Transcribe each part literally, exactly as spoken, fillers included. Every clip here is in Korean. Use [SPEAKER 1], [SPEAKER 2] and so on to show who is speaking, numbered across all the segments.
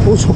[SPEAKER 1] 오초.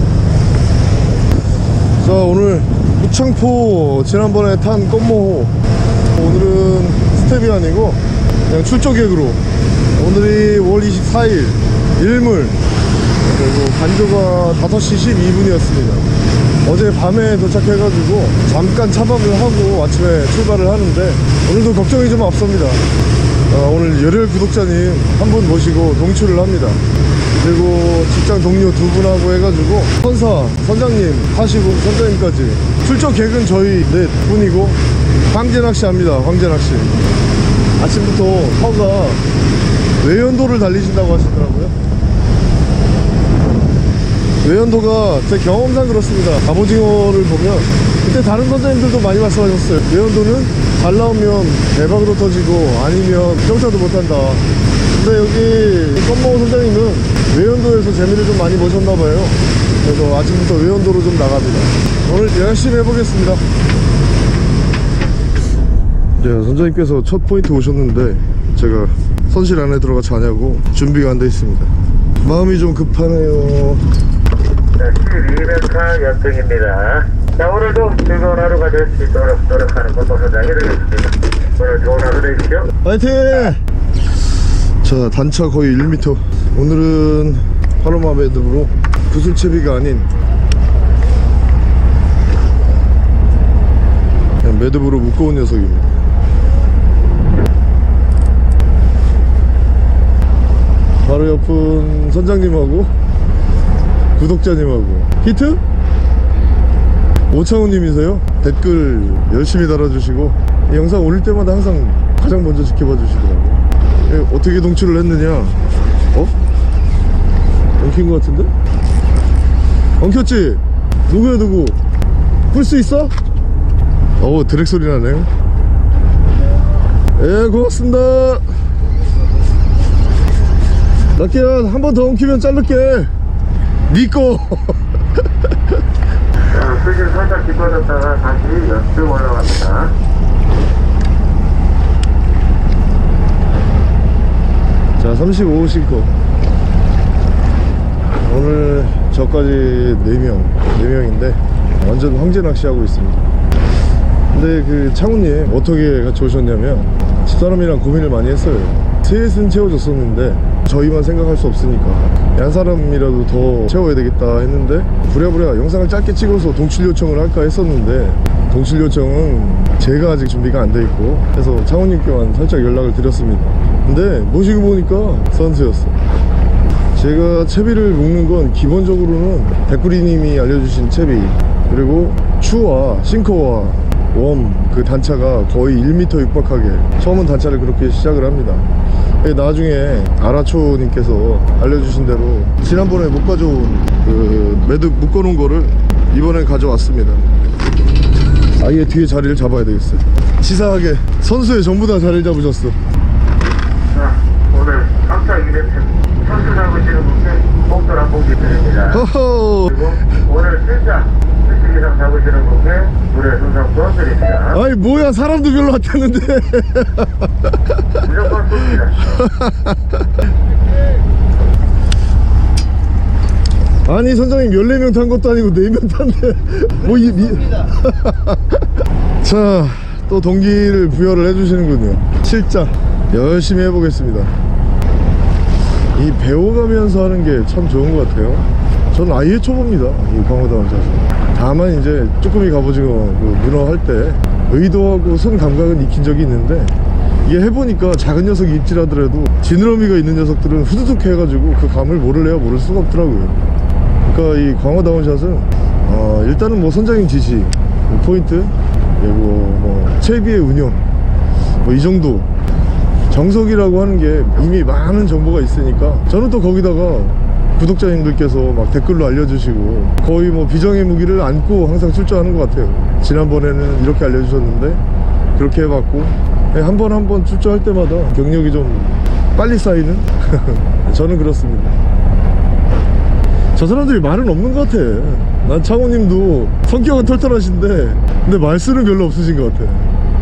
[SPEAKER 1] 자, 오늘 무창포 지난번에 탄 껌모호, 오늘은 스텝이 아니고 그냥 출조 계획으로. 오늘이 오월 이십사일 일물, 그리고 간조가 다섯 시 십이 분이었습니다 어제 밤에 도착해가지고 잠깐 차박을 하고 아침에 출발을 하는데 오늘도 걱정이 좀 앞섭니다. 어, 오늘 열혈 구독자님 한 분 모시고 동출을 합니다. 그리고 직장 동료 두 분하고 해가지고 선사, 선장님 하시고 선장님까지. 출조 계획은 저희 네 분이고 황제낚시 합니다. 황제낚시. 아침부터 허가 외연도를 달리신다고 하시더라고요. 외연도가 제 경험상 그렇습니다. 갑오징어를 보면 그때 다른 선장님들도 많이 말씀하셨어요. 외연도는 잘 나오면 대박으로 터지고 아니면 평타도 못한다. 근데 여기 껌모호 선장님은 외연도에서 재미를 좀 많이 보셨나봐요. 그래서 아침부터 외연도로 좀 나갑니다. 오늘 열심히 해보겠습니다. 네, 선장님께서 첫 포인트 오셨는데 제가 선실 안에 들어가 자냐고 준비가 안 돼 있습니다. 마음이 좀 급하네요.
[SPEAKER 2] 십이백화 연승입니다. 자, 오늘도 즐거운 하루가 될 수 있도록 노력하는 껌모호 선장이 되겠습니다. 오늘 좋은 하루 되십시오.
[SPEAKER 1] 화이팅! 자, 단차 거의 일 미터. 오늘은 파로마 매듭으로 구슬채비가 아닌 그냥 매듭으로 묶어온 녀석입니다. 바로 옆은 선장님하고 구독자님하고 히트? 오창훈님이세요. 댓글 열심히 달아주시고 영상 올릴 때마다 항상 가장 먼저 지켜봐 주시더라고요. 어떻게 동출을 했느냐? 어? 엉킨 것 같은데? 엉켰지? 누구야 누구? 풀 수 있어? 어우, 드랙 소리 나네. 예, 고맙습니다. 낚시야, 한 번 더 엉키면 자를게. 니꺼.
[SPEAKER 2] 자, 수질 살짝 깊어졌다가 다시 연습 올라갑니다.
[SPEAKER 1] 자, 삼십오 싱커. 오늘 저까지 네 명, 네 명인데 완전 황제 낚시하고 있습니다. 근데 그 창훈님 어떻게 같이 오셨냐면 집사람이랑 고민을 많이 했어요. 셋은 채워줬었는데 저희만 생각할 수 없으니까 한 사람이라도 더 채워야 되겠다 했는데 부랴부랴 영상을 짧게 찍어서 동출 요청을 할까 했었는데 동출 요청은 제가 아직 준비가 안 돼 있고 그래서 창훈님께만 살짝 연락을 드렸습니다. 근데 모시고 보니까 선수였어. 제가 채비를 묶는 건 기본적으로는 백구리님이 알려주신 채비, 그리고 추와 싱커와 웜 그 단차가 거의 일 미터 육박하게 처음은 단차를 그렇게 시작을 합니다. 나중에 아라초님께서 알려주신 대로 지난번에 못 가져온 그 매듭 묶어놓은 거를 이번엔 가져왔습니다. 아예 뒤에 자리를 잡아야 되겠어요. 치사하게 선수에 전부 다 자리를 잡으셨어.
[SPEAKER 2] 자, 오늘 깜짝 이벤트 선수 잡으시는 분께 목돈 한 봉지 드립니다.
[SPEAKER 1] 허허.
[SPEAKER 2] 그리고 오늘 진짜 일찍 이상 잡으시는 분께 물에 순상권 드립니다.
[SPEAKER 1] 아니 뭐야, 사람도 별로 안 탔는데.
[SPEAKER 2] 무조건 쏩니다.
[SPEAKER 1] 아니 선장님 열네 명 탄 것도 아니고 네 명 탔네. 뭐 이 미... 자, 또 동기를 부여를 해주시는군요. 실자 열심히 해보겠습니다. 이 배워가면서 하는 게 참 좋은 것 같아요. 저는 아예 초보입니다, 이 광어다운 자세. 다만 이제 쭈꾸미 갑오징어 그 문어 할 때 의도하고 손 감각은 익힌 적이 있는데 이게 해보니까 작은 녀석이 입질하더라도 지느러미가 있는 녀석들은 후두둑 해가지고 그 감을 모를래야 모를 수가 없더라고요. 그러니까 이 광어다운 샷은 어 일단은 뭐 선장님 지시, 포인트, 그리고 뭐 채비의 운영, 뭐 이 정도 정석이라고 하는 게 이미 많은 정보가 있으니까 저는 또 거기다가 구독자님들께서 막 댓글로 알려주시고 거의 뭐 비정의 무기를 안고 항상 출조하는 것 같아요. 지난번에는 이렇게 알려주셨는데 그렇게 해봤고 한 번 한 번 출조할 때마다 경력이 좀 빨리 쌓이는 저는 그렇습니다. 저 사람들이 말은 없는 것 같아. 난 창호님도 성격은 털털하신데 근데 말수는 별로 없으신 것 같아.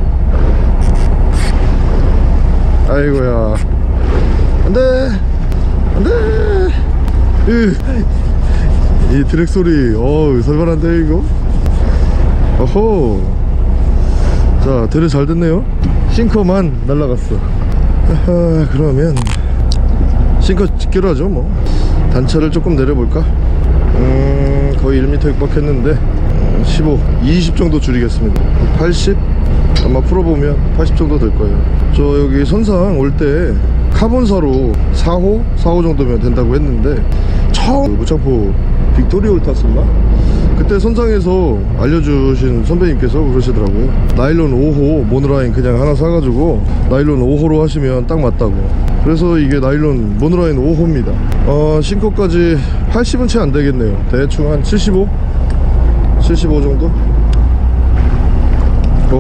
[SPEAKER 1] 아이고야, 안돼 안돼. 이 드랙 소리 어우 살벌한데 이거. 어호. 자 드랙 잘 됐네요. 싱커만 날라갔어. 아하, 그러면 싱커 찍기로 하죠 뭐. 단차를 조금 내려볼까? 음 거의 일 미터 육박했는데 십오, 이십 정도 줄이겠습니다. 팔십 아마 풀어보면 팔십 정도 될 거예요. 저 여기 선상 올 때 카본사로 사 호, 사 호 정도면 된다고 했는데 처음 무창포 빅토리올 탔었나? 그때 선상에서 알려주신 선배님께서 그러시더라고요. 나일론 오 호 모노라인 그냥 하나 사가지고 나일론 오 호로 하시면 딱 맞다고. 그래서 이게 나일론 모노라인 오 호입니다. 어, 싱커까지 팔십은 채 안 되겠네요. 대충 한 칠십오? 칠십오 정도? 어.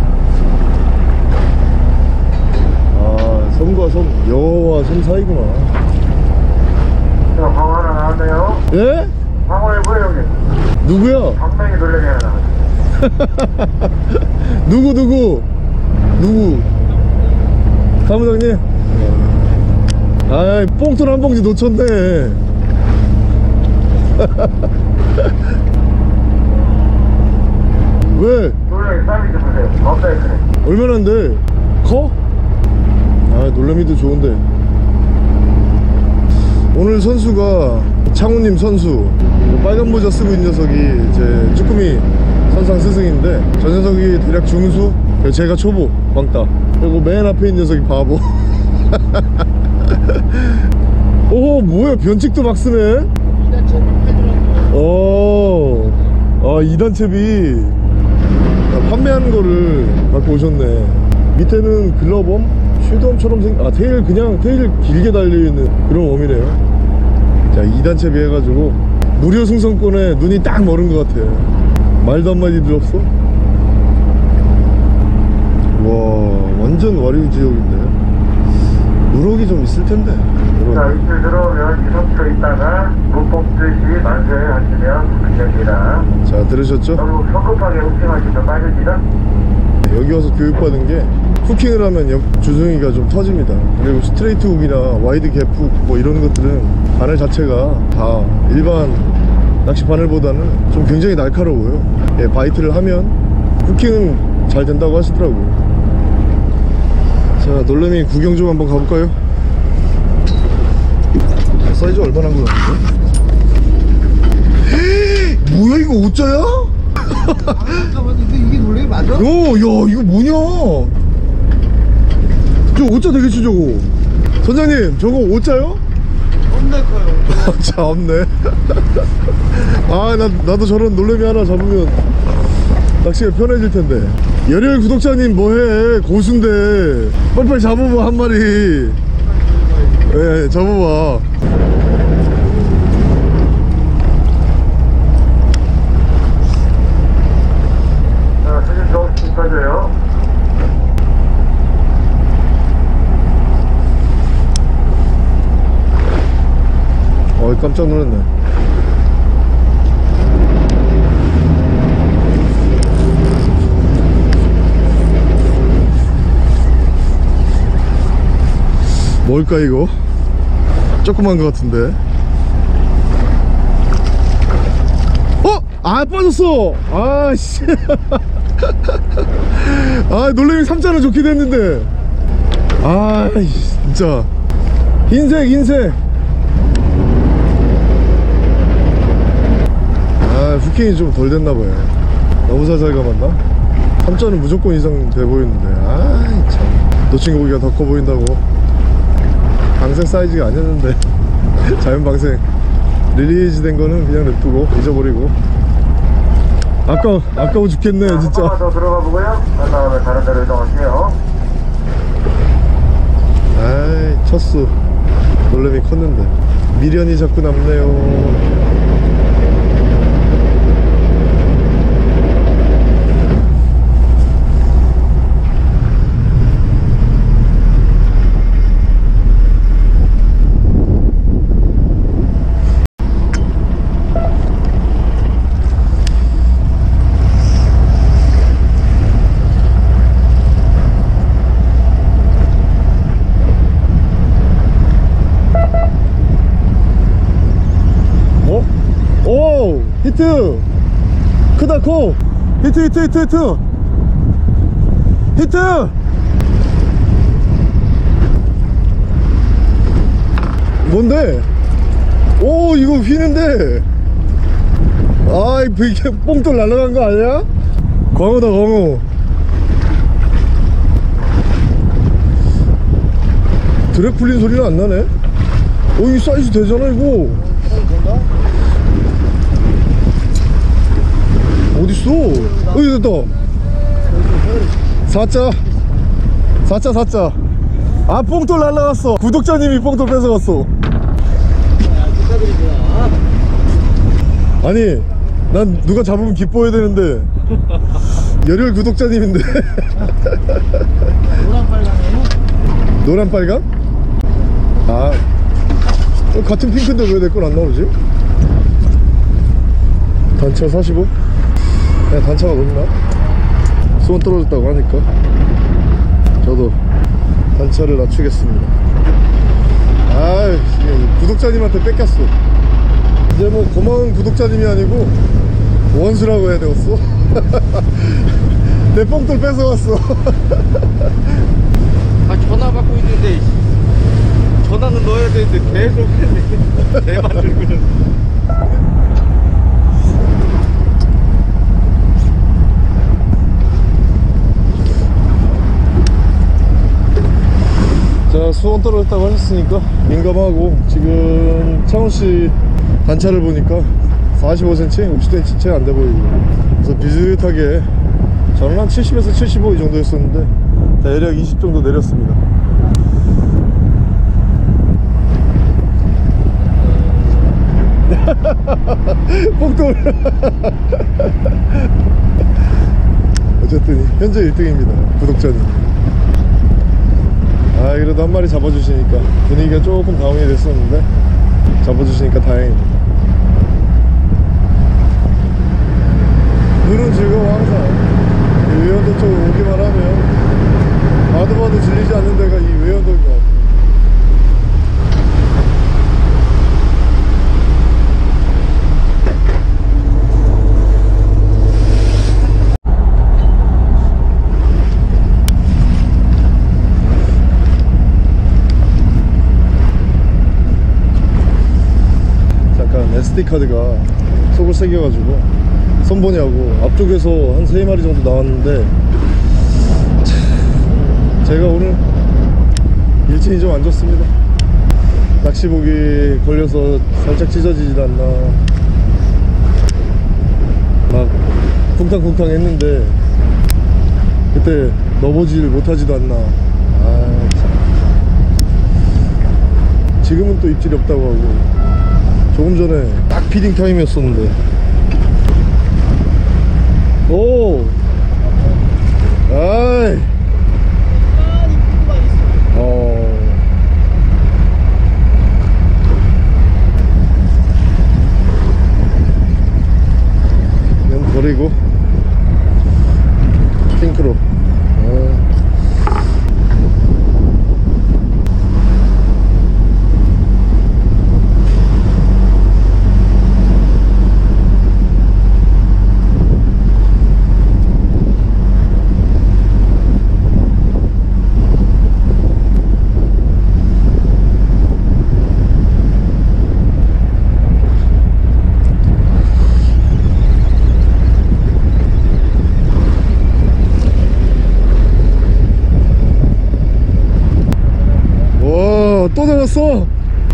[SPEAKER 1] 아, 섬과 섬, 여와 섬 사이구나.
[SPEAKER 2] 자, 광어 하나 나왔네요.
[SPEAKER 1] 예?
[SPEAKER 2] 광어에 뭐예요, 형님?
[SPEAKER 1] 누구야?
[SPEAKER 2] 방맹이 놀래미 하나 나왔어요.
[SPEAKER 1] 누구 누구? 누구? 사무장님? 아이 뽕돈 한 봉지 놓쳤네. 왜?
[SPEAKER 2] 놀래미 사이즈 보세요. 겁나 크네.
[SPEAKER 1] 얼마나인데? 커? 아 놀래미도 좋은데. 오늘 선수가 창우님 선수, 빨간 모자 쓰고 있는 녀석이 제 쭈꾸미 선상 스승인데, 저 녀석이 대략 중수, 제가 초보 왕따, 그리고 맨 앞에 있는 녀석이 바보. 오 뭐야, 변칙도 막 쓰네. 어, 아 이 단 채비 판매하는 거를 갖고 오셨네. 밑에는 글러범, 슈덤처럼 생, 아 테일, 그냥 테일 길게 달려있는 그런 웜이네요. 자 이 단 채비 해가지고 무료 승선권에 눈이 딱 멀은 것 같아. 말도 한마디들 없어. 와 완전 와류 지역인데 우럭이 좀 있을 텐데.
[SPEAKER 2] 자, 이틀 들어오면 이십 초 있다가 못 뽑듯이 만세를 하시면 됩니다.
[SPEAKER 1] 자 들으셨죠?
[SPEAKER 2] 너무 성급하게 후킹하시면 빠집니다.
[SPEAKER 1] 여기 와서 교육받은 게 후킹을 하면 옆 주둥이가 좀 터집니다. 그리고 스트레이트 훅이나 와이드 갭 훅 뭐 이런 것들은 바늘 자체가 다 일반 낚시 바늘보다는 좀 굉장히 날카로워요. 예, 바이트를 하면 후킹은 잘 된다고 하시더라고요. 자 놀래미 구경 좀 한번 가볼까요? 사이즈 얼마나 한 거 같은데? 뭐야 이거 오짜야?
[SPEAKER 3] 근데 이게 놀래미 맞아?
[SPEAKER 1] 야, 야, 이거 뭐냐? 저 오짜 되겠지, 저거. 선장님, 저거 오짜요?
[SPEAKER 3] 겁나 커요.
[SPEAKER 1] 자, 없네. 아, 나, 나도 저런 놀래미 하나 잡으면 낚시가 편해질 텐데. 열혈 구독자님, 뭐해? 고수인데. 빨리빨리 잡아봐, 한 마리. 예, 네, 잡아봐.
[SPEAKER 2] 꺼져요.
[SPEAKER 1] 어이 깜짝 놀랐네. 뭘까 이거? 조그만 거 같은데. 어? 아 빠졌어. 아씨. 아 놀래미 삼자는 좋게 됐는데. 아 진짜 흰색 흰색. 아 후킹이 좀 덜 됐나봐요. 너무 살살 감았나? 삼자는 무조건 이상 돼 보이는데. 아 참 놓친 고기가 더 커 보인다고. 방생 사이즈가 아니었는데. 자연 방생 릴리즈 된 거는 그냥 냅두고 잊어버리고. 아까, 아까워 죽겠네 진짜.
[SPEAKER 2] 한 번 더 들어가 보고요. 그 다음에 다른 데로 이동할게요.
[SPEAKER 1] 아이 첫수 놀래미 컸는데 미련이 자꾸 남네요. 어? 코 히트 히트 히트 히트 히트. 뭔데? 오 이거 휘는데. 아 이게 뽕돌 날아간 거 아니야? 광어다 광어. 드랙 풀린 소리는 안 나네. 오 이 사이즈 되잖아 이거. 어딨어? 어이 됐다. 사자 사자 사자. 아 뽕돌 날라갔어. 구독자님이 뽕돌 뺏어갔어. 아니 난 누가 잡으면 기뻐해야 되는데 열혈 구독자님인데.
[SPEAKER 3] 노란 빨강이에요?
[SPEAKER 1] 노란 빨강? 아 어, 같은 핑크인데 왜 내 건 안 나오지? 단차 사십오? 그냥 단차가 높나? 수온 떨어졌다고 하니까 저도 단차를 낮추겠습니다. 아이 구독자님한테 뺏겼어. 이제 뭐 고마운 구독자님이 아니고 원수라고 해야 되겠어. 내 뽕돌 뺏어갔어.
[SPEAKER 4] 아 전화 받고 있는데 전화는 넣어야 되는데 계속 했네. 대만 들고는.
[SPEAKER 1] 자 수온 떨어졌다고 하셨으니까 민감하고 지금 창훈씨 단차를 보니까 사십오 센티미터, 오십 센티미터 채 안 돼 보이고 그래서 비슷하게 저는 한 칠십에서 칠십오 이 정도 였었는데 대략 이십 정도 내렸습니다. 뽕돌. 어쨌든 현재 일 등입니다 구독자님. 아 그래도 한 마리 잡아주시니까 분위기가 조금 다운이 됐었는데 잡아주시니까 다행입니다. 눈은 즐거워 항상. 이 외연도 쪽 오기만 하면 봐도 봐도 질리지 않는 데가 이 외연도인 것 같아요. 에스디카드가 속을 새겨가지고 선보냐고 앞쪽에서 한 세 마리 정도 나왔는데 참, 제가 오늘 일진이 좀 안 좋습니다. 낚시복이 걸려서 살짝 찢어지질 않나 막 쿵탕쿵탕 했는데 그때 넣어보질 못하지도 않나. 아, 참. 지금은 또 입질이 없다고 하고 조금 전에 딱 피딩 타임이었었는데. 오! 아이! 어. 그냥 버리고 핑크로. 어. 또 잡았어.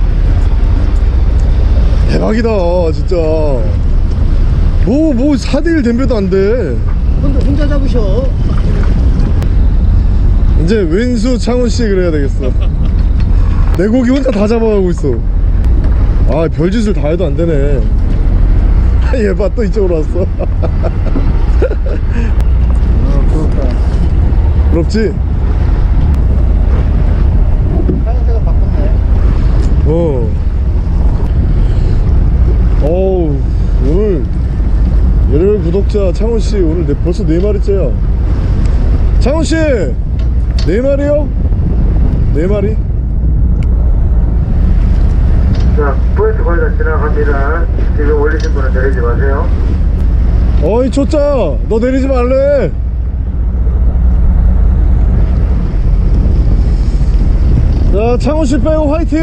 [SPEAKER 1] 대박이다 진짜. 뭐 뭐 사 대 일 댐벼도 안돼.
[SPEAKER 3] 혼자, 혼자 잡으셔.
[SPEAKER 1] 이제 왼수 창훈씨 그래야 되겠어. 내 고기 혼자 다 잡아가고 있어. 아 별짓을 다 해도 안되네. 얘 봐 또 이쪽으로 왔어.
[SPEAKER 3] 아, 부럽다.
[SPEAKER 1] 부럽지?
[SPEAKER 3] 하얀색을 바꿨네.
[SPEAKER 1] 어. 어우 오늘 열혈 구독자 창훈씨 오늘 내, 벌써 네 마리째야. 창훈씨 네 마리요? 네 마리?
[SPEAKER 2] 자, 포인트 거의 다 지나갑니다. 지금 올리신 분은 내리지 마세요.
[SPEAKER 1] 어이 초짜 너 내리지 말래. 자 창훈씨 빼고 화이팅.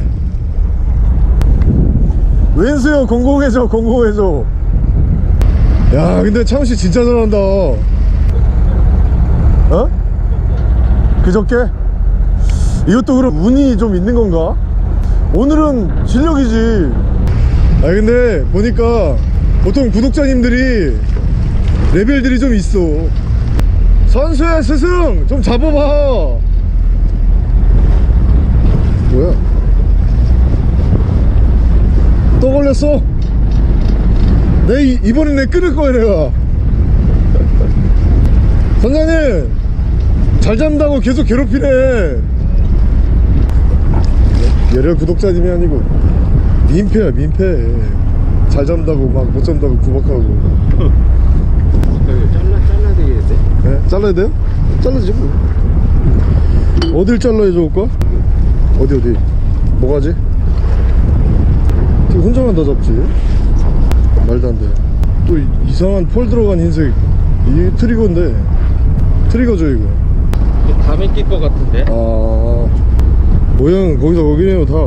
[SPEAKER 1] 왼수요 공공해줘 공공해줘. 야 근데 창훈씨 진짜 잘한다. 어? 그저께? 이것도 그럼 운이 좀 있는 건가? 오늘은 실력이지. 아 근데 보니까 보통 구독자님들이 레벨들이 좀 있어. 선수야 스승 좀 잡아봐. 뭐야 또 걸렸어? 내 이, 이번엔 내 끊을 거야 내가. 선장님 잘 잡는다고 계속 괴롭히네. 얘를 구독자님이 아니고 민폐야 민폐. 잘 잡는다고 막 못 잡는다고 구박하고.
[SPEAKER 4] 잘라 잘라야 되겠는데?
[SPEAKER 1] 네? 잘라야 돼요? 잘라지 뭐. 어딜 잘라야 좋을까? 어디 어디 뭐가지? 지금 혼자만 다 잡지? 말도 안 돼. 또 이, 이상한 펄 들어간 흰색 이게 트리거인데. 트리거죠 이거.
[SPEAKER 4] 담에 낄 것 같은데?
[SPEAKER 1] 아 모양 거기서 거기네요 다.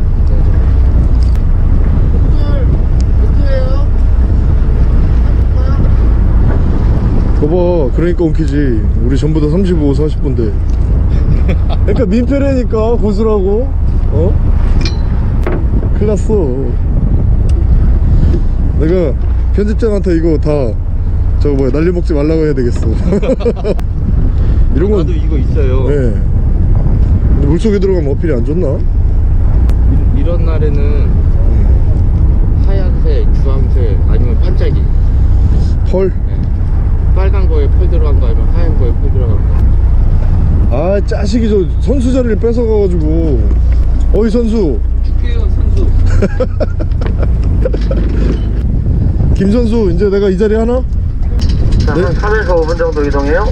[SPEAKER 1] 봐봐 그러니까 엉키지. 우리 전부 다 삼십오, 사십 분대 그러니까 민폐라니까 고수라고. 어? 큰일났어. 내가 편집장한테 이거 다 저거 뭐야 난리 먹지 말라고 해야 되겠어. 이런 건
[SPEAKER 4] 나도 이거 있어요.
[SPEAKER 1] 네. 근데 물속에 들어가면 어필이 안 좋나?
[SPEAKER 4] 이, 이런 날에는 하얀색, 주황색 아니면 반짝이.
[SPEAKER 1] 펄?
[SPEAKER 4] 네. 빨간 거에 펄 들어간 거 아니면 하얀 거에 펄 들어간 거.
[SPEAKER 1] 아 짜식이 저 선수 자리를 뺏어가가지고. 어이 선수
[SPEAKER 4] 축구요 선수.
[SPEAKER 1] 김 선수 이제 내가 이 자리 하나?
[SPEAKER 2] 자,
[SPEAKER 1] 네?
[SPEAKER 2] 한 삼에서 오 분 정도 이동해요.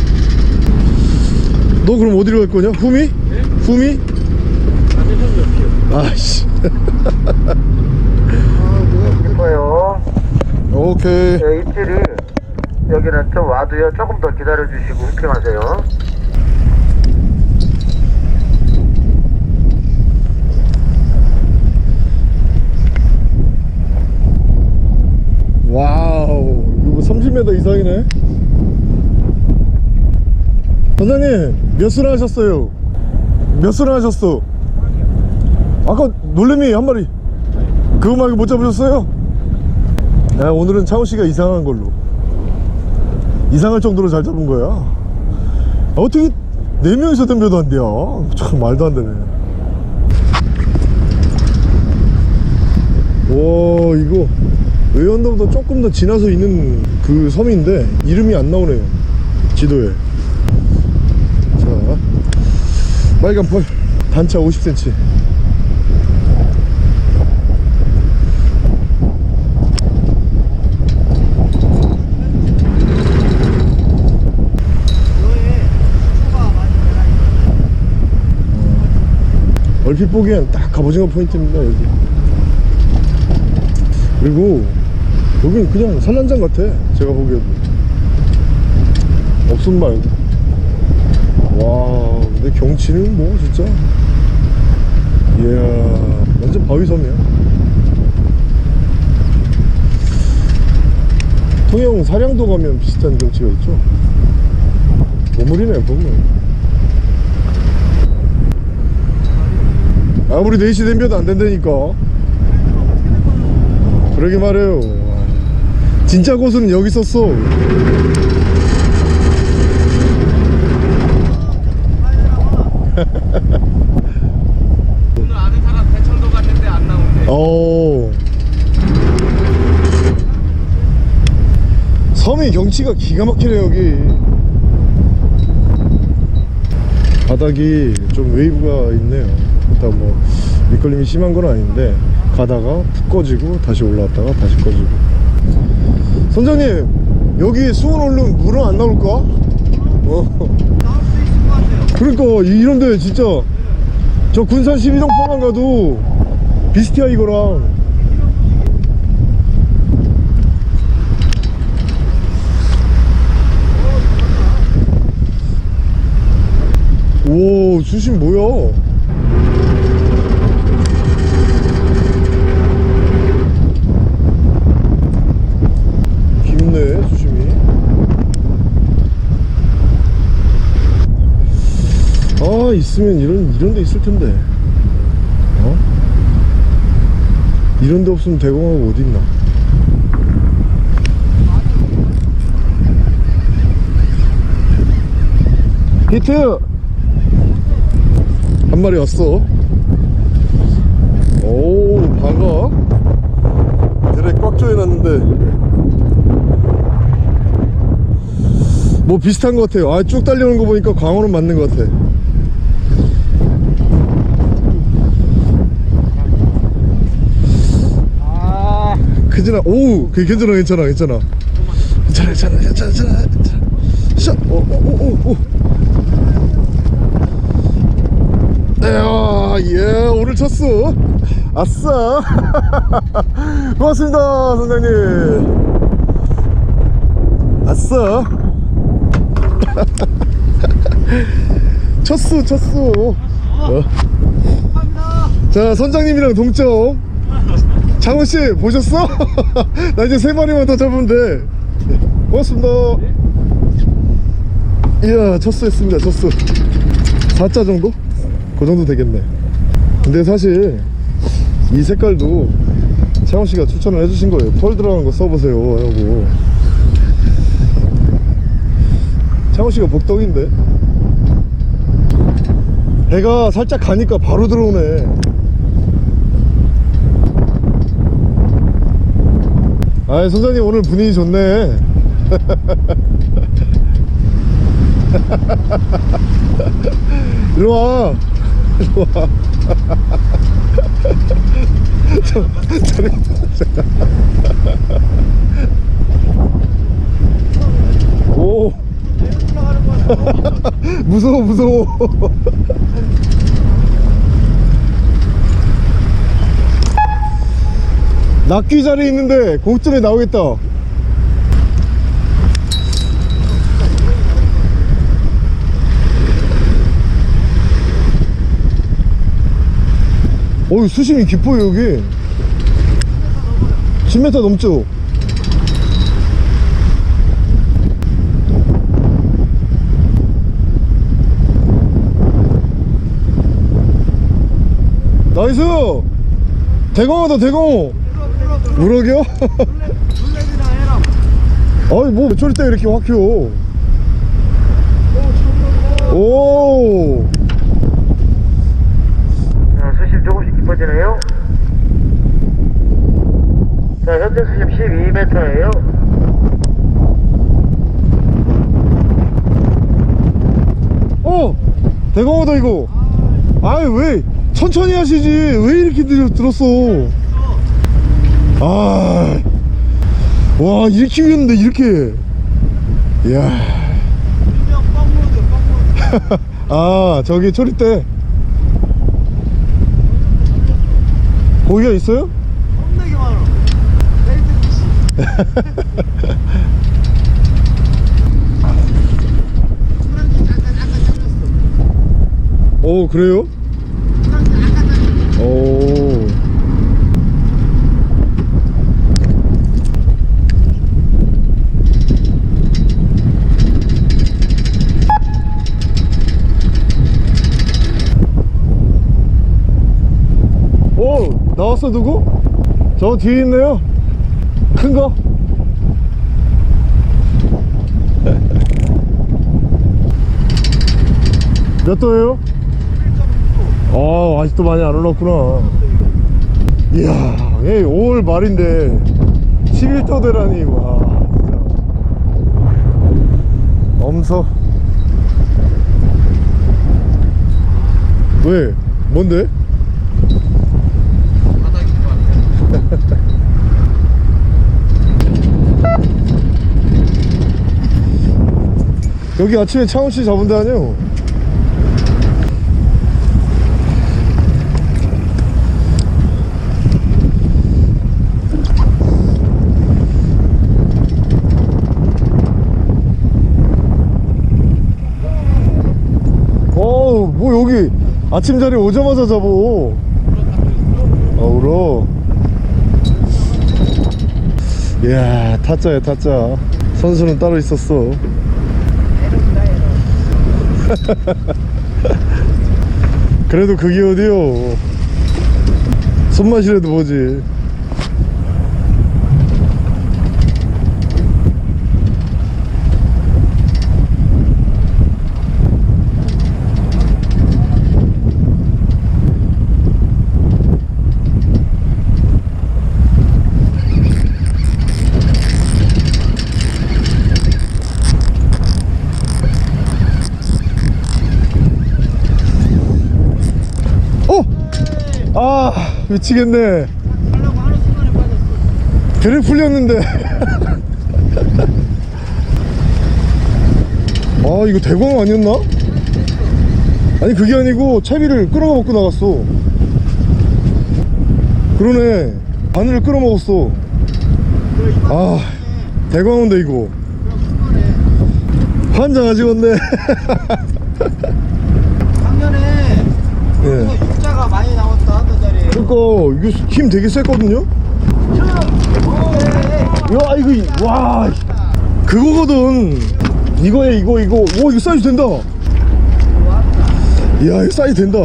[SPEAKER 1] 너 그럼 어디로 갈 거냐? 후미?
[SPEAKER 4] 네?
[SPEAKER 1] 후미?
[SPEAKER 4] 안에 선수 옆이요.
[SPEAKER 1] 아씨.
[SPEAKER 2] 싶어요.
[SPEAKER 1] 오케이.
[SPEAKER 2] 네, 입질이 여기는 좀 와도요. 조금 더 기다려주시고 후킹하세요.
[SPEAKER 1] 와우 이거 삼십 미터 이상이네. 선장님 몇 수나 하셨어요? 몇 수나 하셨어? 아까 놀래미 한 마리 그거 말고 못 잡으셨어요? 야, 오늘은 창훈씨가 이상한 걸로 이상할 정도로 잘 잡은 거야. 아, 어떻게 네 명이서 덤벼도 안 돼요? 참 말도 안 되네. 와 이거 의원도보다 조금 더 지나서 있는 그 섬인데 이름이 안 나오네요 지도에. 자 빨간 펄 단차 오십 센티미터. 얼핏 보기엔 딱 갑오징어 포인트입니다 여기. 그리고 여긴 그냥 산란장 같아 제가 보기에도. 없음 말고. 와 근데 경치는 뭐 진짜 이야 완전 바위섬이야. 통영 사량도 가면 비슷한 경치가 있죠. 보물이네 보물. 아무리 네 시 댐벼도 안 된다니까. 그러게 말해요. 진짜 고수는 여기 있었어.
[SPEAKER 4] 오늘 아는 사람 대청도 갔는데 안 나오네.
[SPEAKER 1] 어. 섬의 경치가 기가 막히네 여기. 바닥이 좀 웨이브가 있네요. 일단 뭐 미끌림이 심한 건 아닌데 가다가 푹 꺼지고 다시 올라왔다가 다시 꺼지고. 선장님 여기 수온 오르면 물은 안 나올까? 어. 그러니까 이런데 진짜 저 군산 십이동포만 가도 비슷해 이거랑. 오, 수심 뭐야? 깊네, 수심이. 아, 있으면 이런, 이런 데 있을 텐데. 어? 이런 데 없으면 대공하고 어딨나? 히트! 한 마리 왔어. 오, 박아. 드레 꽉 조여놨는데 뭐 비슷한 것 같아요. 아, 쭉 달려오는 거 보니까 광어는 맞는 것 같아.
[SPEAKER 4] 아,
[SPEAKER 1] 크지나. 오, 그 괜찮아, 괜찮아, 괜찮아. 괜찮아, 괜찮아, 괜찮아, 괜찮아. 샷! 오, 오, 오, 오. 야, 예, 오늘 쳤어. 아싸. 고맙습니다, 선장님. 아싸. 쳤어, 쳤어. 어. 자, 선장님이랑 동점. 장호씨 보셨어? 나 이제 세 마리만 더 잡으면 돼. 고맙습니다. 이야, 쳤어 했습니다. 쳤어. 사 자 정도? 그 정도 되겠네. 근데 사실 이 색깔도 창호씨가 추천을 해주신 거예요. 펄 들어간 거 써보세요 하고. 창호씨가 복덩인데 해가 살짝 가니까 바로 들어오네. 아이, 선장님 오늘 분위기 좋네. 일로와, 일로와. 저, 저리 오. 무서워, 무서워. 낚귀 자리 있는데 공점에 나오겠다. 어이, 수심이 깊어요 여기. 십 미터 넘죠. 나이스. 대광어다, 대광어. 우럭이요? 아이, 뭐 어쩔 때 이렇게 확 켜. 오.
[SPEAKER 2] 자, 수심 조금씩 깊어지네요. 자, 현재 수심 십이 미터예요.
[SPEAKER 1] 어! 대광어다 이거. 아이, 왜 천천히 하시지 왜 이렇게 들, 들었어. 아, 와, 이렇게 위였는데 이렇게. 이야. 아, 저기 초리대 고기가 있어요?
[SPEAKER 3] 겁나게 많아.
[SPEAKER 1] 오, 그래요? 오. 오, 나왔어. 누구? 저 뒤에 있네요. 큰 거? 몇 도예요? 아, 아직도 많이 안 올랐구나. 이야, 예, 오월 말인데 십일 도 되라니. 와, 진짜 엄서. 왜? 뭔데?
[SPEAKER 4] 바닥인 것 같아.
[SPEAKER 1] 여기 아침에 창호씨 잡은 데 아니요? 어우, 아침자리 오자마자 잡어. 아, 울어. 이야, 타짜야 타짜. 선수는 따로 있었어. 그래도 그게 어디요. 손맛이라도 뭐지. 아, 미치겠네.
[SPEAKER 3] 하려고 하는 순간에 빠졌어.
[SPEAKER 1] 배를 풀렸는데. 아, 이거 대광어 아니었나? 아니, 그게 아니고 채비를 끌어먹고 나갔어. 그러네. 바늘을 끌어먹었어. 아, 대광어인데 이거. 환장하지 건데.
[SPEAKER 3] 작년에
[SPEAKER 1] 예.
[SPEAKER 3] 육자가 많이 나왔다 하던 자리에.
[SPEAKER 1] 그러니까 이거 힘 되게 셌거든요. 야, 이거 와, 그거거든. 이거에 이거 이거. 오, 이거 사이즈 된다. 이야, 이거 사이즈 된다.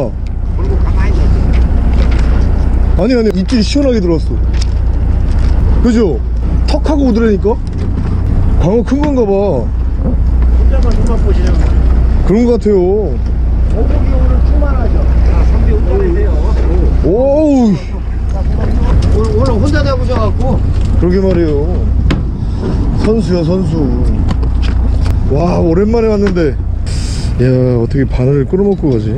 [SPEAKER 1] 아니 아니, 입질이 시원하게 들어왔어. 그죠? 턱하고 오더라니까. 광어 큰 건가 봐.
[SPEAKER 3] 혼자만 눈만 보시는 거.
[SPEAKER 1] 그런 것 같아요.
[SPEAKER 3] 오복이 오늘 충만하죠. 아, 삼비 운전해세요.
[SPEAKER 1] 오우,
[SPEAKER 3] 오늘, 오늘 혼자 잡으셔갖고.
[SPEAKER 1] 그러게 말이에요. 선수야 선수. 와, 오랜만에 왔는데. 야, 어떻게 바늘을 끌어먹고 가지?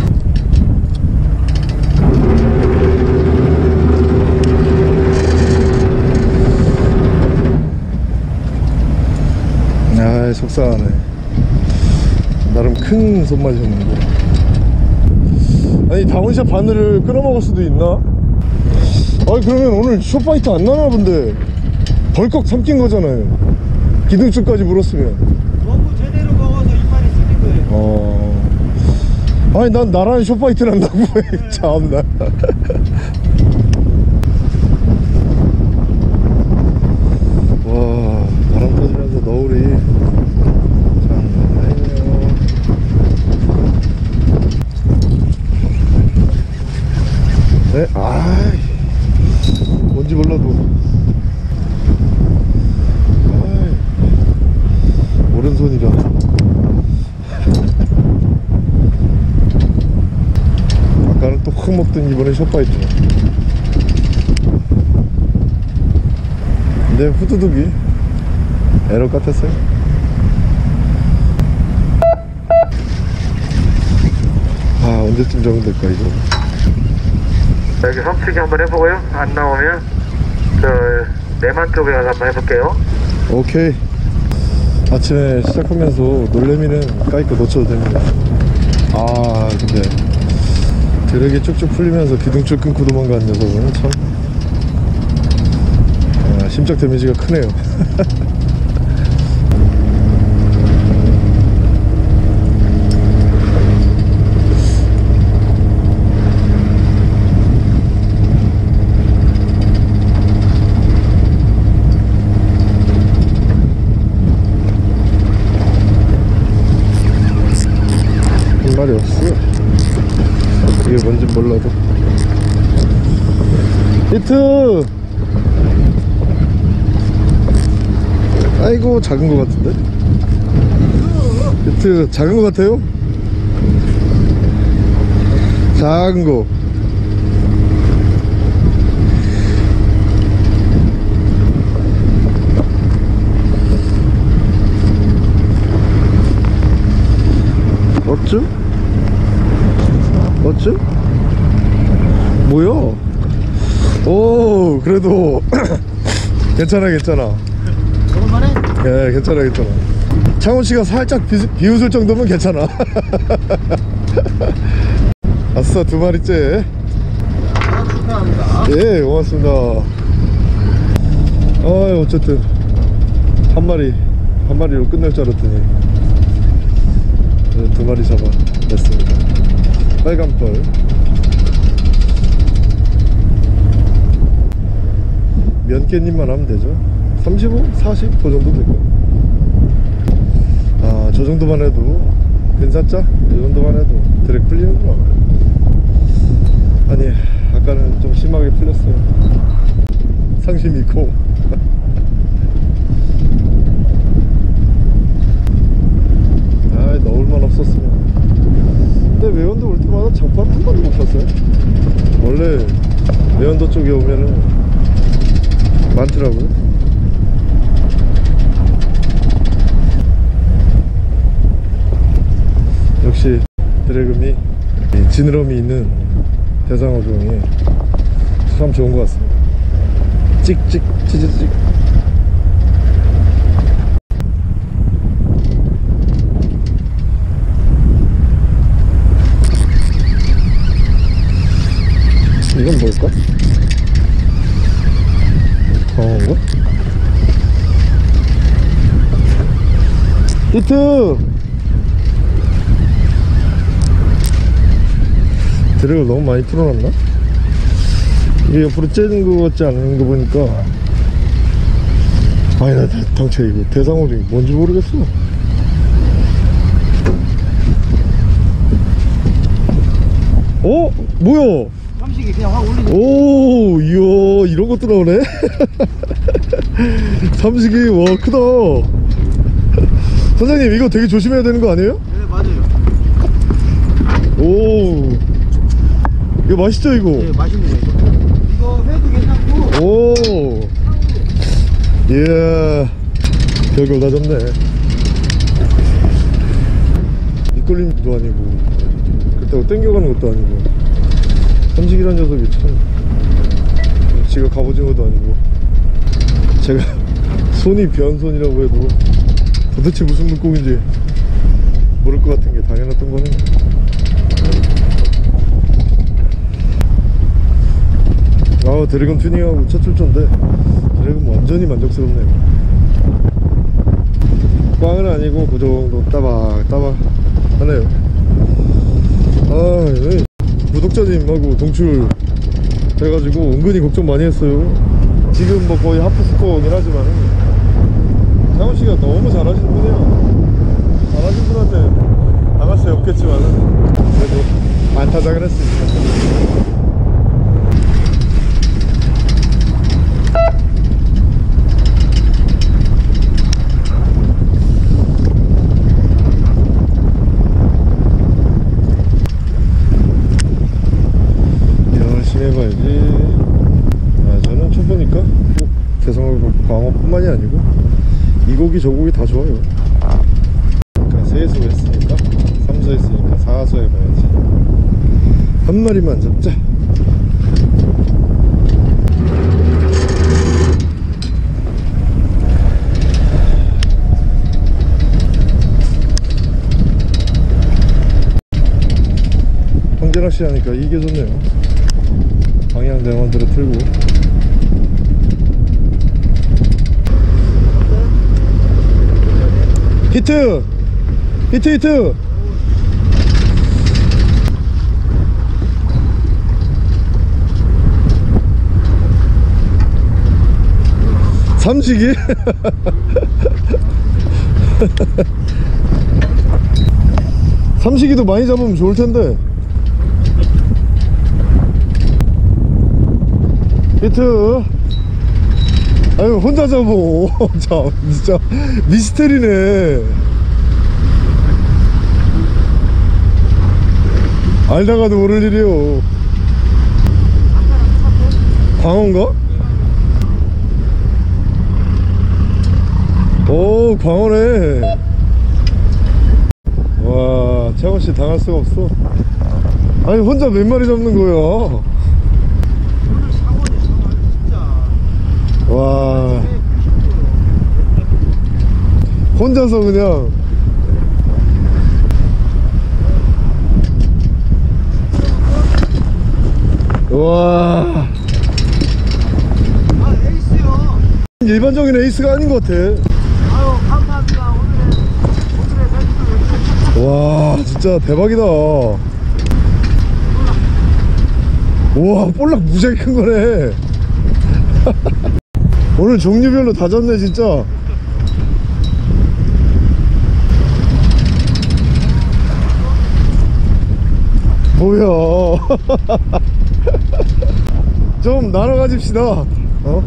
[SPEAKER 1] 아, 속상하네. 나름 큰 손맛이었는데. 아니, 다운샷 바늘을 끌어먹을 수도 있나? 아니, 그러면 오늘 숏파이트 안 나나 본데. 벌컥 삼킨 거잖아요. 기둥줄까지 물었으면.
[SPEAKER 3] 너무 제대로 먹어서 이빨이 쓰는 거예요.
[SPEAKER 1] 어. 아니, 난 나랑 숏파이트를 한다고 해. 참나. 와, 바람 터지면서 너울이 장난 아니네요. 네, 아이, 뭔지 몰라도. 아이, 오른손이라. 아까는 또 흙 먹던 이번에 숏바이트. 근데 후두둑이 에러 같았어요. 아, 언제쯤 잡으면 될까 이거.
[SPEAKER 2] 여기 험치기 한번 해보고요. 안 나오면 저 내만 쪽에 가서 한번 해볼게요.
[SPEAKER 1] 오케이. 아침에 시작하면서 놀래미는 까이거 놓쳐도 됩니다. 아, 근데 드랙이 쭉쭉 풀리면서 기둥줄 끊고 도망간 녀석은 참 아, 심적 데미지가 크네요. 할 말이 없어. 이게 뭔지 몰라도. 히트! 아이고, 작은 거 같은데? 히트, 작은 거 같아요? 작은 거. 어쭈? 어쭈? 뭐야? 오, 그래도 괜찮아 괜찮아.
[SPEAKER 3] 오랜만에
[SPEAKER 1] 예, 괜찮아 괜찮아. 창호씨가 살짝 비, 비웃을 정도면 괜찮아. 아싸, 두 마리째.
[SPEAKER 3] 축하합니다.
[SPEAKER 1] 예, 고맙습니다. 아, 어쨌든 한 마리 한 마리로 끝날 줄 알았더니 두 마리 잡아냈습니다. 빨간펄. 몇 개님만 하면 되죠. 삼십오, 사십 그 정도 될 거예요. 아, 저 정도만 해도 괜찮자? 이 정도만 해도 드랙 풀리는구나. 아니, 아까는 좀 심하게 풀렸어요. 상심 있고. 아, 넣을만 없었으면. 근데 외연도 올 때마다 장판 한 번도 못 봤어요. 원래 외연도 쪽에 오면은 많더라고요. 역시 드래금이 지느러미 있는 대상어종이 참 좋은 것 같습니다. 찍찍 치즈찍. 이건 뭘까? 광어인가? 히트! 드랙을 너무 많이 풀어놨나? 이게 옆으로 째는 거 같지 않은 거 보니까. 아니, 나 당최 이거 대상어 중에 뭔지 모르겠어. 어? 뭐야?
[SPEAKER 3] 삼식이 그냥 확 올리는.
[SPEAKER 1] 오, 이야, 이런 것도 나오네. 삼식이, 와, 크다. 선생님, 이거 되게 조심해야 되는 거 아니에요?
[SPEAKER 3] 네, 맞아요.
[SPEAKER 1] 오, 이거 맛있죠, 이거?
[SPEAKER 3] 네, 맛있는 거 이거. 이거 회도 괜찮고.
[SPEAKER 1] 오, 예, 별걸 다 잡네. 밑걸림도 아니고 그렇다고 땡겨가는 것도 아니고, 삼식이란 녀석이 참, 지가 갑오징어도 아니고, 제가 손이 변손이라고 해도 도대체 무슨 물고기인지 모를 것 같은 게 당연했던 거네. 아, 드래곤 튜닝하고 첫 출전인데 드래곤 완전히 만족스럽네요. 꽝은 아니고 그 정도 따박따박 하네요. 아, 구독자님하고 동출 돼가지고 은근히 걱정 많이 했어요. 지금 뭐 거의 하프 스코어긴 하지만 장훈씨가 너무 잘하시는 분이에요. 잘하신 분한테 당할 수 없겠지만 그래도 안타작을 했습니다. 열심히 해봐야지. 아, 저는 초보니까 꼭 대상어 광어뿐만이 아니고 이 고기 저 고기 다 좋아요. 그러니까 세수 했으니까 삼수 했으니까 사수 해봐야지. 한 마리만 잡자. 황제낚시 하니까 이게 좋네요. 방향 대원대로 틀고. 히트! 히트 히트! 삼식이? 삼식이도 많이 잡으면 좋을 텐데. 히트. 아유, 혼자 잡어. 참, 진짜 미스테리네. 알다가도 모를 일이요. 광어인가? 오, 광어네. 와, 채원씨 당할 수가 없어. 아니, 혼자 몇 마리 잡는 거야? 와, 혼자서 그냥. 와,
[SPEAKER 3] 아, 에이스요.
[SPEAKER 1] 일반적인 에이스가 아닌 것 같아.
[SPEAKER 3] 아유, 감사합니다. 오늘의 오늘의 멘트.
[SPEAKER 1] 와, 진짜 대박이다. 우와, 볼락 무지하게 큰 거네. 오늘 종류별로 다 잡네 진짜. 뭐야. 좀 나눠 가집시다. 어?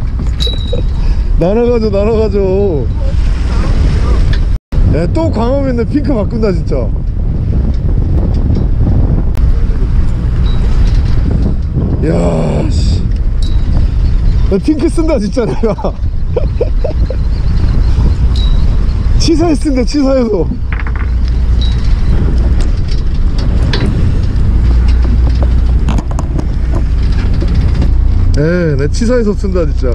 [SPEAKER 1] 나눠 가져 나눠 가져. 야, 또 광어면 핑크 바꾼다 진짜. 야, 씨. 나 핑크 쓴다 진짜 내가. 치사에 쓴다 치사에서. 에, 내 치사에서 쓴다 진짜.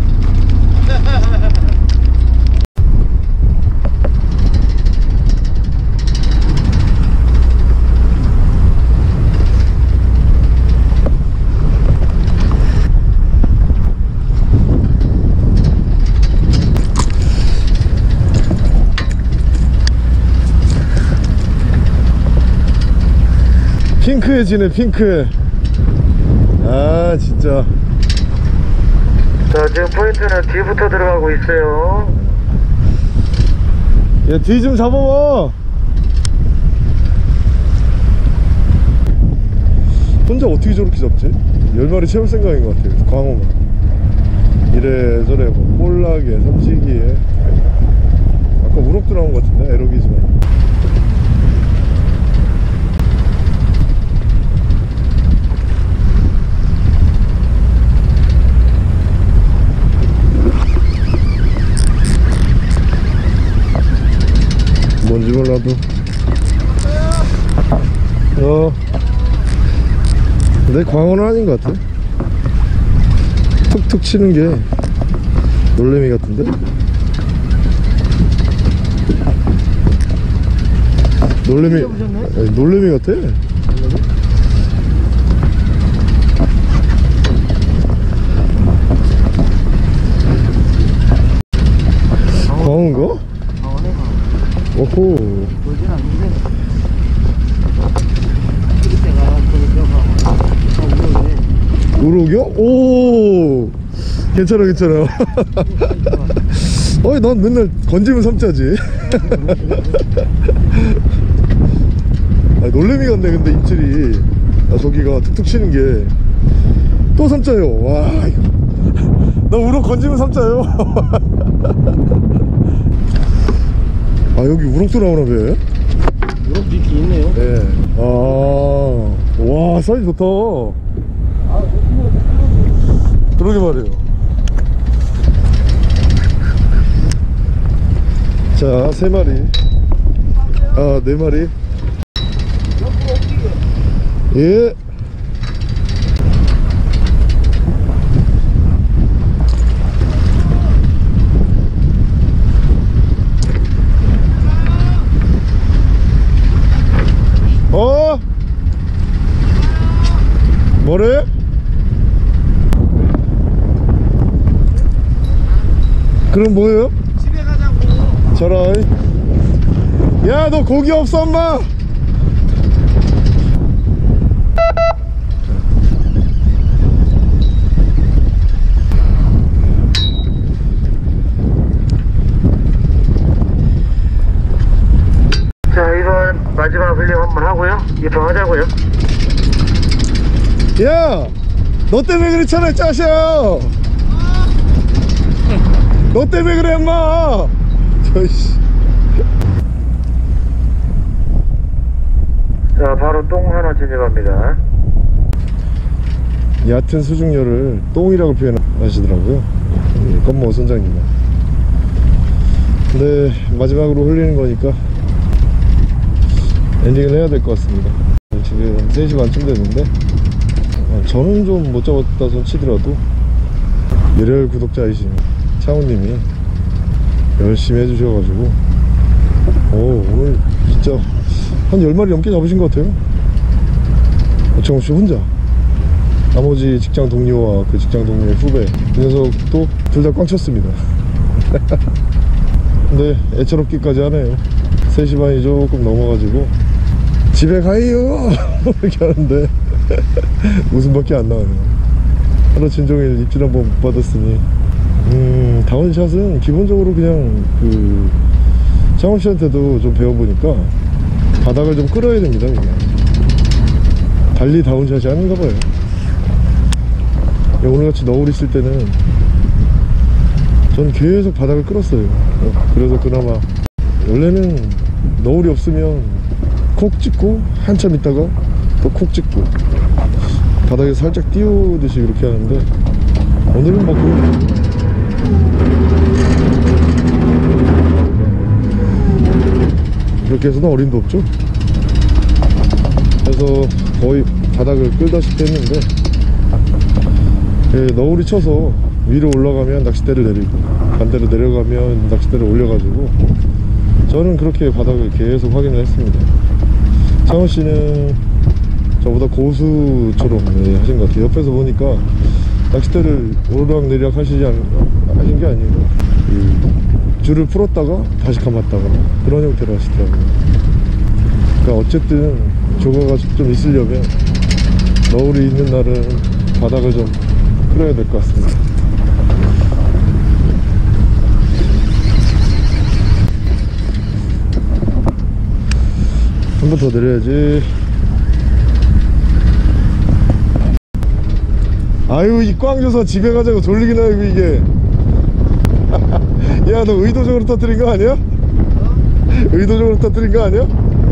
[SPEAKER 1] 핑크해지네 핑크해. 아 진짜.
[SPEAKER 2] 자, 지금 포인트는 뒤부터 들어가고 있어요.
[SPEAKER 1] 야, 뒤 좀 잡아봐. 혼자 어떻게 저렇게 잡지? 열 마리 채울 생각인 것 같아요. 광어만 이래저래 뭐 볼락에 삼치기에. 아까 우럭도 나온 것 같은데 에러기지만. 뭔지 몰라도 어 내 광어는 아닌 것 같아. 툭툭 치는 게 놀래미 같은데? 놀래미. 아니, 놀래미 같아. 광어인가? 오호.
[SPEAKER 3] 돌진 않는데 그때가 그렇게
[SPEAKER 1] 우럭이요? 오, 괜찮아 괜찮아. 어이, 난 맨날 건지면 삼자지. 아, 놀래미 같네 근데 입질이. 아, 저기가 툭툭 치는 게 또 삼자요. 와, 이거 나 우럭 건지면 삼자요. 아, 여기 우럭도 나오나 봐.
[SPEAKER 3] 우럭 뒤 있네요.
[SPEAKER 1] 예. 아, 와, 사이즈 좋다. 그러게 말이에요. 자, 세 마리. 아, 네 마리. 예. 어? 뭐래? 그럼 뭐예요?
[SPEAKER 3] 집에 가자고.
[SPEAKER 1] 저런. 야, 너 고기 없어 엄마?
[SPEAKER 2] 자, 이번 마지막 훈련 한번 하고요. 입항하자고요.
[SPEAKER 1] 야, 너 때문에 그렇잖아 짜셔. 너 때문에 그래 엄마. 저씨.
[SPEAKER 2] 자, 바로 똥 하나 진입합니다.
[SPEAKER 1] 얕은 수중열을 똥이라고 표현하시더라고요, 건모 선장님은. 근데 마지막으로 흘리는 거니까 엔딩을 해야 될 것 같습니다. 지금 세 시 반쯤 됐는데 저는 좀 못 잡았다 손 치더라도 열혈 구독자이신 창훈님이 열심히 해주셔가지고 오, 오늘 진짜 한 열 마리 넘게 잡으신 것 같아요. 어청없이 혼자. 나머지 직장 동료와 그 직장 동료의 후배, 그 녀석도 둘 다 꽝 쳤습니다. 근데 애처롭기까지 하네요. 세 시 반이 조금 넘어가지고 집에 가요 이렇게 하는데 웃음밖에 안 나와요. 하루 진종일 입질 한번 못 받았으니. 음, 다운샷은 기본적으로 그냥 그 창훈 씨한테도 좀 배워보니까 바닥을 좀 끌어야 됩니다. 그냥 달리 다운샷이 아닌가 봐요. 오늘같이 너울 있을 때는 전 계속 바닥을 끌었어요. 그래서 그나마 원래는 너울이 없으면 콕 찍고 한참 있다가 또 콕 찍고 바닥에 살짝 띄우듯이 그렇게 하는데 오늘은 뭐 그 그렇게 해서는 어림도 없죠. 그래서 거의 바닥을 끌다시피 했는데 예, 너울이 쳐서 위로 올라가면 낚싯대를 내리고 반대로 내려가면 낚싯대를 올려가지고 저는 그렇게 바닥을 계속 확인을 했습니다. 창훈씨는 저보다 고수처럼 예, 하신 것 같아요. 옆에서 보니까 낚싯대를 오르락내리락 하시지 않, 하신 게 아니고 그 줄을 풀었다가 다시 감았다가 그런 형태로 하시더라고요. 그러니까 어쨌든 조과가 좀 있으려면 너울이 있는 날은 바닥을 좀 끌어야 될 것 같습니다. 한 번 더 내려야지. 아유, 이 꽝 줘서 집에 가자고 졸리긴 하고 이게. 야, 너 의도적으로 터뜨린 거 아니야? 의도적으로 터뜨린 거 아니야?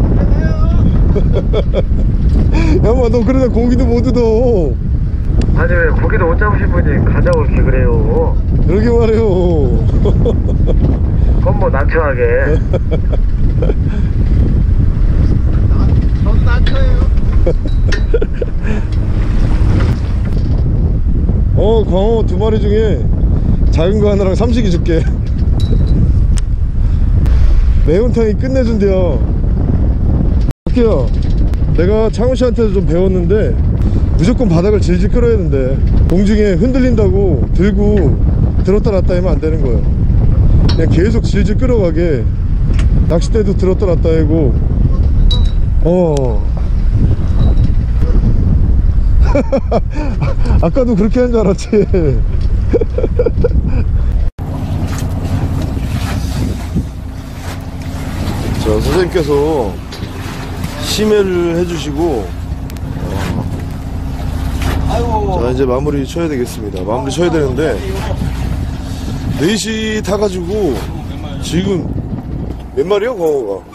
[SPEAKER 1] 야, 마, 너 그러다 고기도 못 얻어.
[SPEAKER 2] 아니 왜 고기도 못 잡으신 분이 가자고 이렇게 그래요.
[SPEAKER 1] 그러게 말해요.
[SPEAKER 2] 그건 뭐 난처하게.
[SPEAKER 3] 전 낮춰요.
[SPEAKER 1] 어, 광어 두 마리 중에 작은 거 하나랑 삼식이 줄게. 매운탕이 끝내준대요. 할게요. 내가 창훈 씨한테도 좀 배웠는데 무조건 바닥을 질질 끌어야 된대. 공중에 흔들린다고 들고 들었다 놨다 하면 안 되는 거예요. 그냥 계속 질질 끌어가게. 낚싯대도 들었다 놨다 하고. 어. 아까도 그렇게 한 줄 알았지. 자, 선생님께서 심해를 해주시고 어, 자, 이제 마무리 쳐야 되겠습니다. 마무리 쳐야 되는데 네 시 타가지고 지금 몇 마리야 광어가?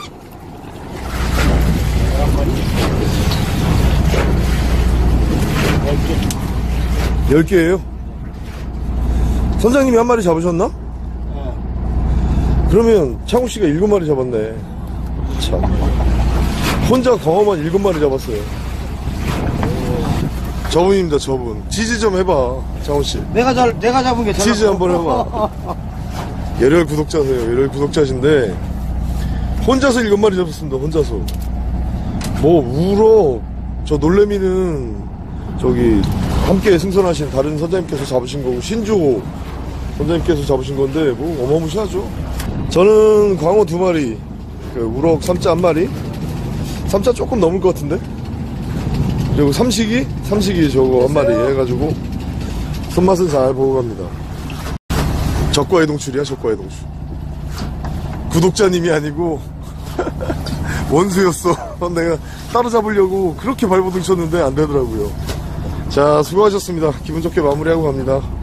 [SPEAKER 1] 열 개예요? 선장님이 한 마리 잡으셨나? 그러면 창훈씨가 일곱 마리 잡았네. 참, 혼자 광어만 일곱 마리 잡았어요. 저분입니다. 저분. 지지 좀 해봐, 창훈씨.
[SPEAKER 3] 내가 잘 내가 잡은 게
[SPEAKER 1] 지지 한번 해봐. 열혈 구독자세요. 열혈 구독자신데 혼자서 일곱 마리 잡았습니다. 혼자서. 뭐 우럭, 저 놀래미는 저기 함께 승선하신 다른 선장님께서 잡으신 거고 신조 선장님께서 잡으신 건데 뭐 어마무시하죠. 저는 광어 두 마리, 그 우럭 삼자 한 마리, 삼자 조금 넘을 것 같은데, 그리고 삼식이 삼식이 저거 한 마리 해가지고 손맛은 잘 보고 갑니다. 적과의 동출이야. 적과의 동출. 구독자님이 아니고 원수였어. 내가 따로 잡으려고 그렇게 발버둥 쳤는데 안 되더라고요. 자, 수고하셨습니다. 기분 좋게 마무리하고 갑니다.